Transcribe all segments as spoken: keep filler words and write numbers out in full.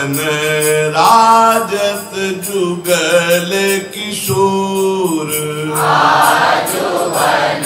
बन राजत जुगल किशोर। आजू बन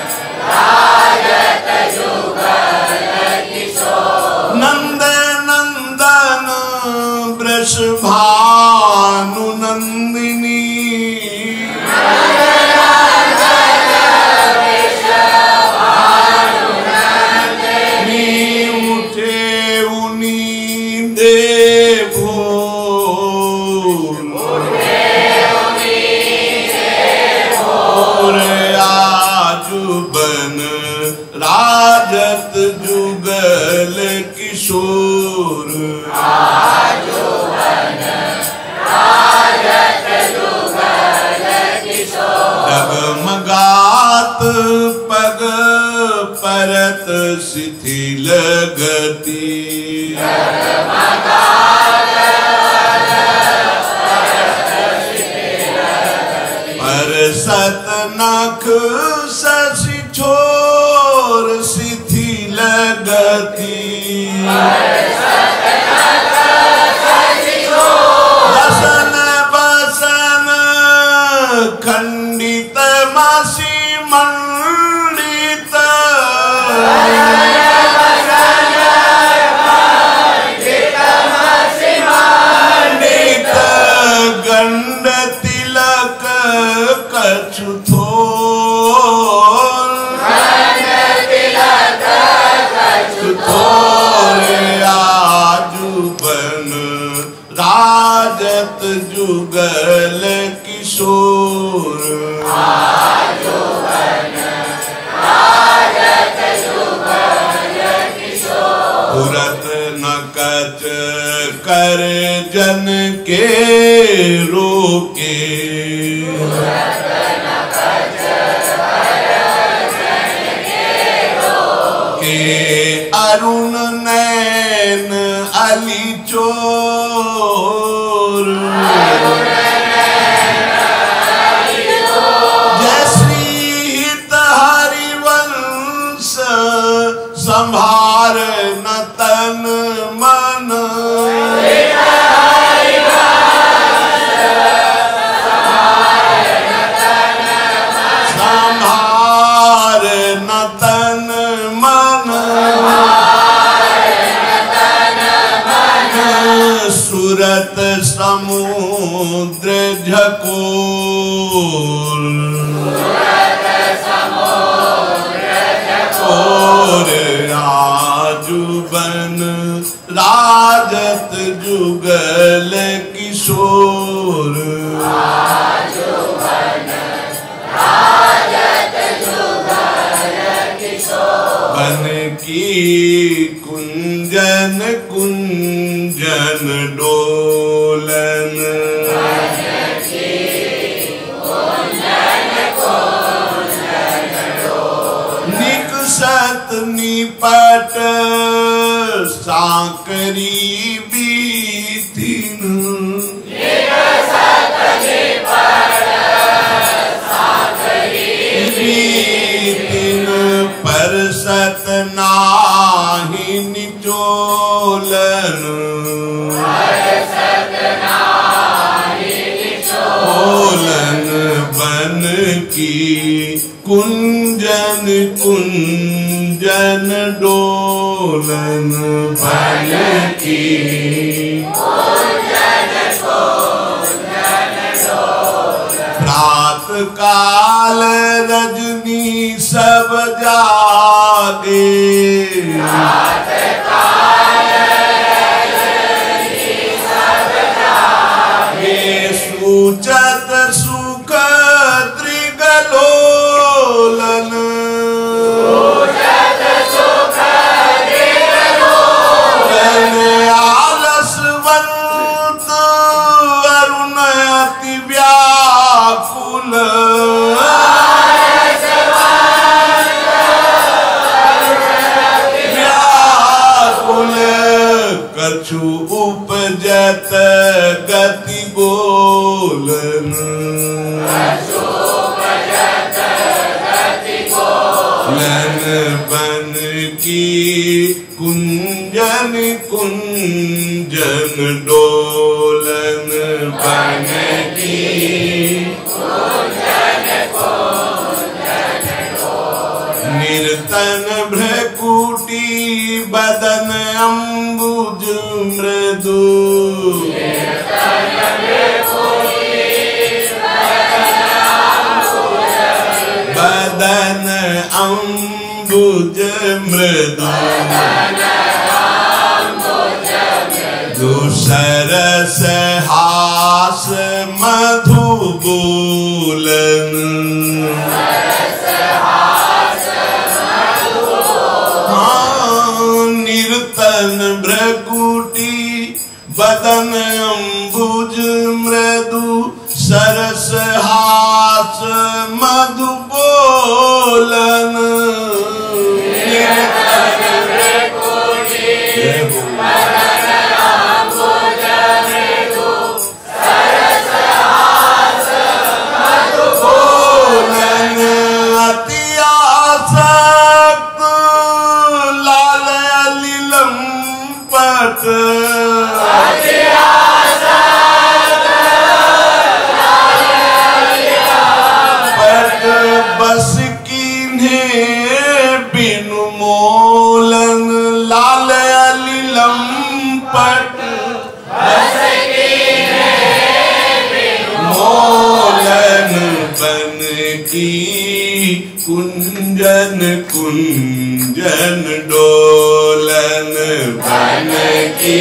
राजत जुगल किशोर। नंद नंदन वृषभानु नंदिनी। राजत जुगल किशोर। आजू बन राजत जुगल किशोर। डगमगात पग परत शिथिल गति। डगमगात परत शिथिल गति। परसत नख शशि छोर शिथिल गति। दसन बसन खंडित मासी मंडित। मंडित गंड तिलक कछु थोर। राजत जुगल किशोर। आजू बन राजत जुगल किशोर। पुरत न कच कर जन के रोके। पुरत न कच कर जन के रोके। अरुण नैन अली चोर। जय श्री हित हरिवंश संभार न तन मन। संभार न तन मन। सुरत समुद्र झकोर। सुरत समुद्र झकोर। आजू बन राजत जुगल किशोर। आजू बन राजत जुगल किशोर। बन की कुंजन कुंजन डोलन। निकसत निपट सांकरी बीतिन। निकसत निपट सांकरी बीतिन। परसत नाही निचोलन। परसत नाही निचोलन। बन की कुंजन कुंजन डोलन। बन की कुंजन कुंजन डोलन। प्रात काल रजनी सब जागे। प्रात काल रजनी सब जागे। सूचत सुख त्रिगलोलन। सूचत सुख त्रिगलोलन। आलसवंत अरुण अति व्याकुल। व्याकुल कछु उपजत गति बोलन। लन बन की कुंजन कुंजन डोलन बन की निर्तन भ्रकुटी बदन अम्बुज मृदु बदन अम्बुज मृदु दुसरस हास मधु बोलन हाँ निर्तन भ्रकुटी बदन अम्बुज मृदु सरस हास मधु बोलन निर्तन भ्रकुटी बस कीन्हे बिनु मोलन लाल अलिलम पट बस कीन्हे बिनु मोलन बन की कुंजन कुंजन डोलन बन की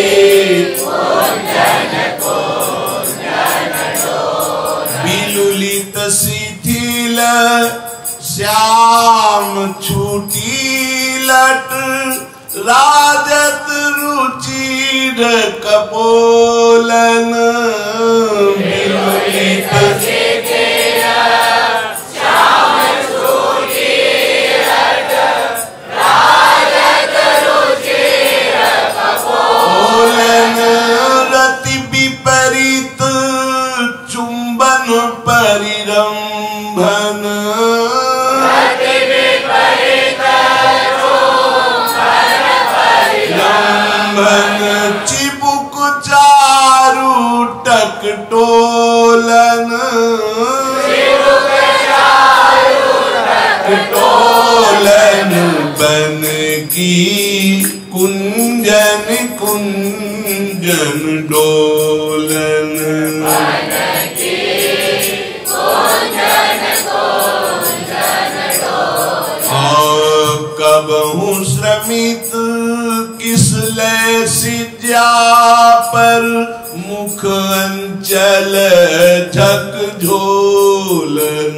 कुंजन कुंजन डोलन बिलुलित शिथिल श्याम छूटी लट राजत रुचिर कपोलन बिलुलित शिथिल श्याम छूटी लट राजत रुचिर कपोलन रति विपरीत चुंबन परिरंभन चिबुक चारु टकटोलन टोलन बन की कुंजन कुंजन डोलन कबहु श्रमित किसले सिज्या पर मुख अंचल झक झोलन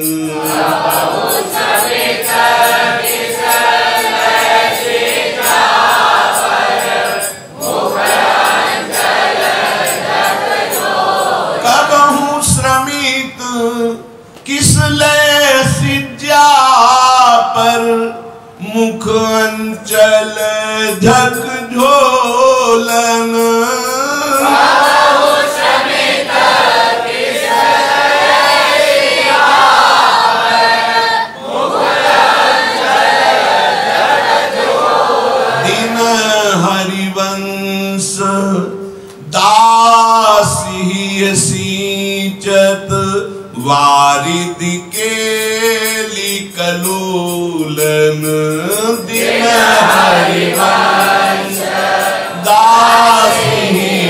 कबहु श्रमित किसले सिज्या पर मुख अंचल झक झोलन दिन हरिवंश दासी सींचत वारिद के कलोलन दिन हरिवंश दासी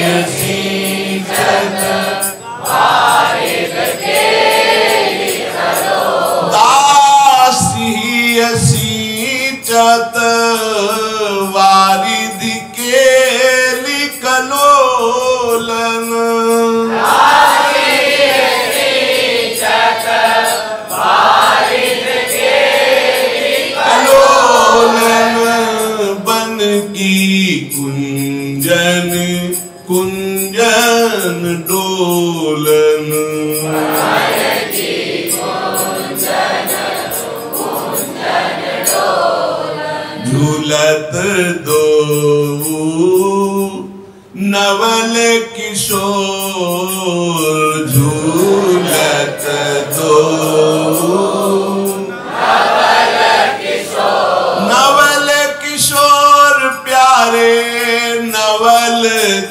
सींचत वारिद के दासी सींचत वारिद के कलोलन की कुंजन कुंजन डोलन झूलत दो नवल किशोर झूलत दो नवल किशोर प्यारे नवल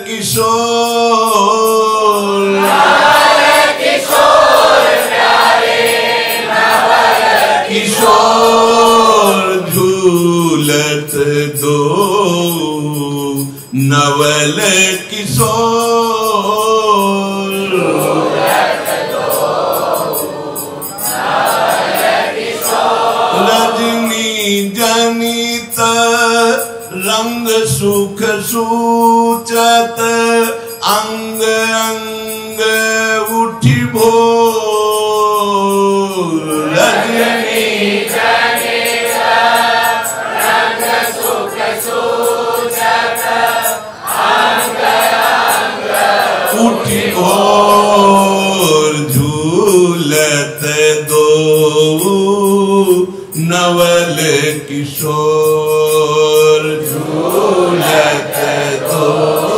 किशोर नवल किशोर प्यारे नवल किशोर झूलत दो नवल किशोर झूलत दो नवल किशोर रजनी जनित रंग सुख सूचत अंग अंग उठी भोर रजनी जनित रंग सुख सूचत अंग अंग उठी भोर झूलत दो नवल किशोर झूलत दो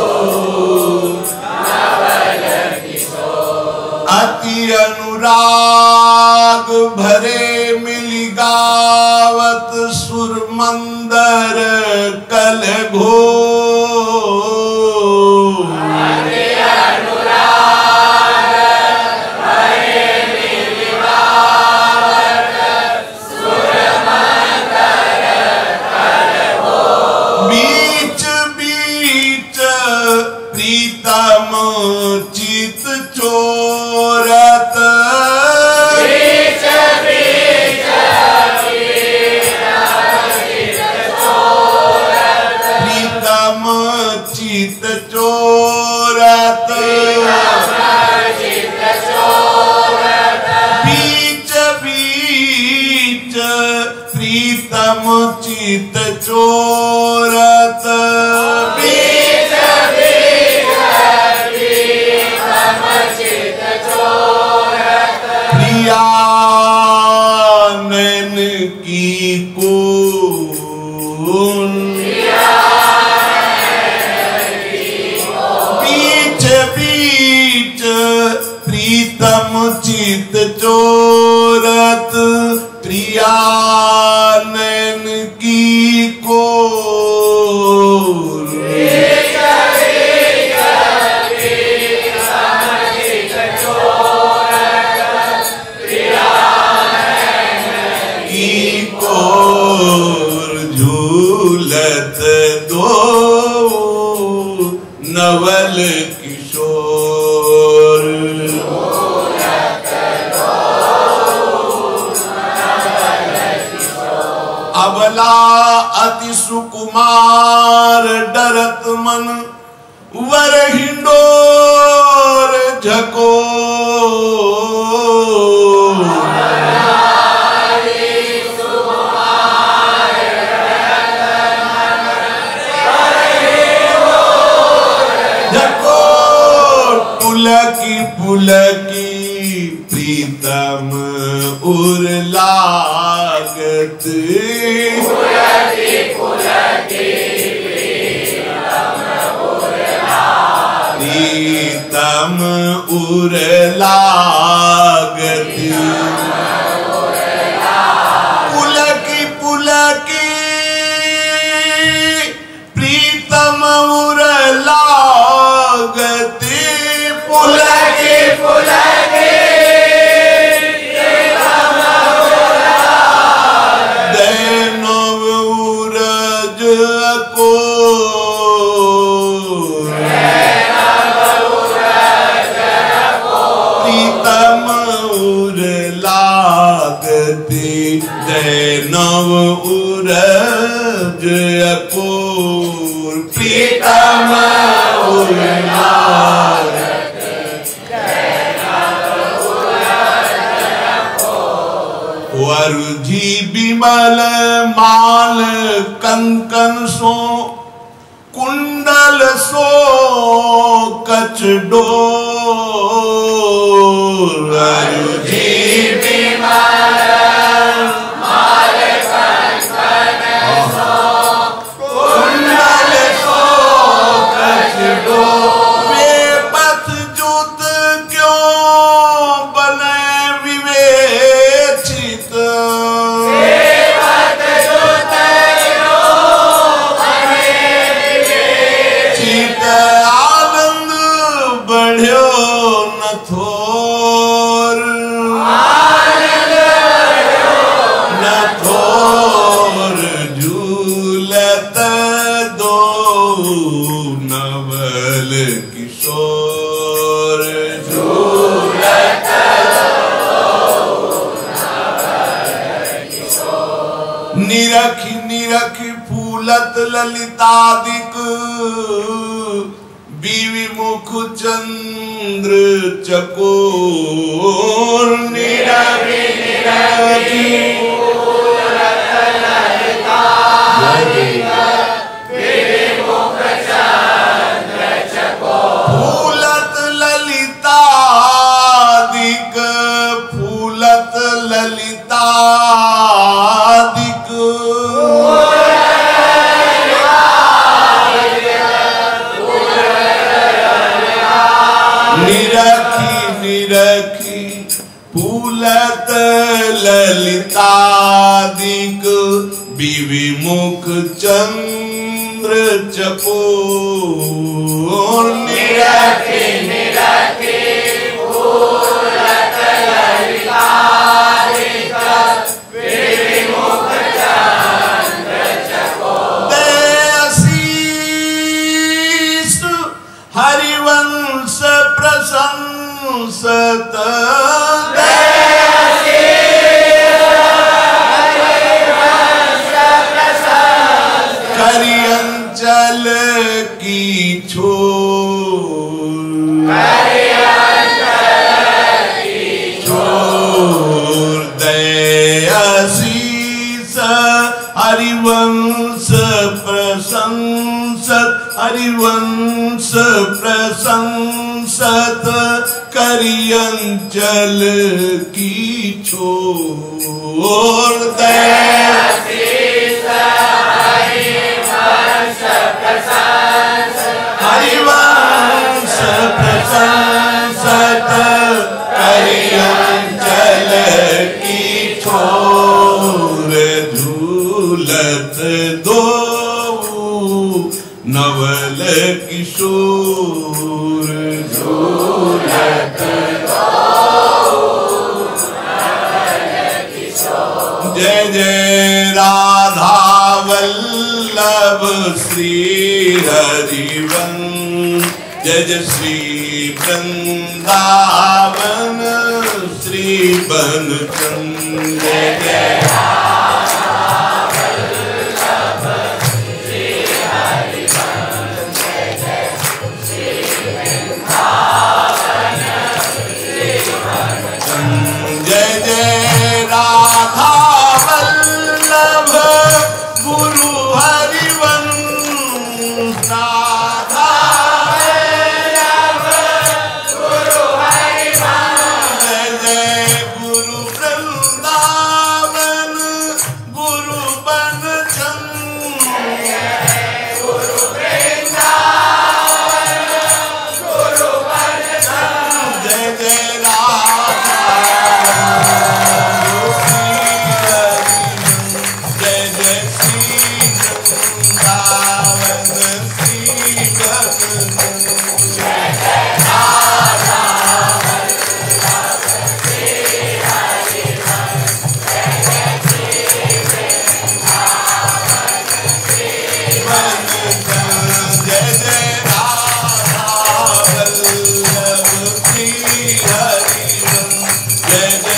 नवल किशोर अति अनुराग भरे मिली गावत सुर मंदर कल घोर अति अनुराग भरे मिली गावत सुर मंदर कल घोर बीच बीच प्रीतम चित चोरत बीच बीच प्रीतम चित चोरत चित चोरत बीच बीच प्रीतम चित चोरत बीच बीच प्रीतम चित चोरत प्रिया नैन की कोन बीच बीच प्रीतम चित चोरत प्रिया नैन की कोर बीच बीच प्रीतम चित चोरत प्रिया की कोर झूलत दो नवल किशोर अबला अति सुकुमार डरत मन वर हिंडोर झको झको पुलकी पुलकी प्रीतम उर लागत पुलकी पुलकी प्रीतम उर प्रीतम उर लागत पुलकी पुलकी प्रीतम उर लागत पुलकी पुलकी दैनव उरज को प्रीतम उर लागते दैनव उरज अकोर प्रीतम उर लागते वरुझी बिमल माल कंकन सो कुंडल सो कच डोर वरुझी बिमल माल कंकन सो कुंडल सो कच डोर वे पथ जुत क्यों बने विवेचित पथ जुत क्यों बने सीत आनंद बढ़ियो न थोर न थोर झूलत दो नवल किशोर झूलत निरख निरख फूलत ललितादिक बीवी मुख चंद्र चकोर निरख निरख फूलत ललितादिक बीवी मुख चंद्र चकोर फूलत ललितादिक फूलत ललितादिक निरखी निरखी फूलत ललितादिक बीवी मुख चंद्र चकोर निरखी निरखी फूलत ललितादिक बीवी मुख चंद्र चकोर देशीष हरिवंश प्रशंसत करि अंचल की छोर छोर दयाशीष हरिवंश प्रशंसत हरिवंश प्रशंसत करि अंचल की छोर दयाशीष हरिवंश प्रशंसत हरिवंश प्रशंसत करि अंचल की छोर झूलत दो नवल किशोर झूलत दो नवल किशोर जय जय राधा वल्लभ श्री हरिवंश जय जय श्री वृंदावन श्री बनचंद्र जय जय जय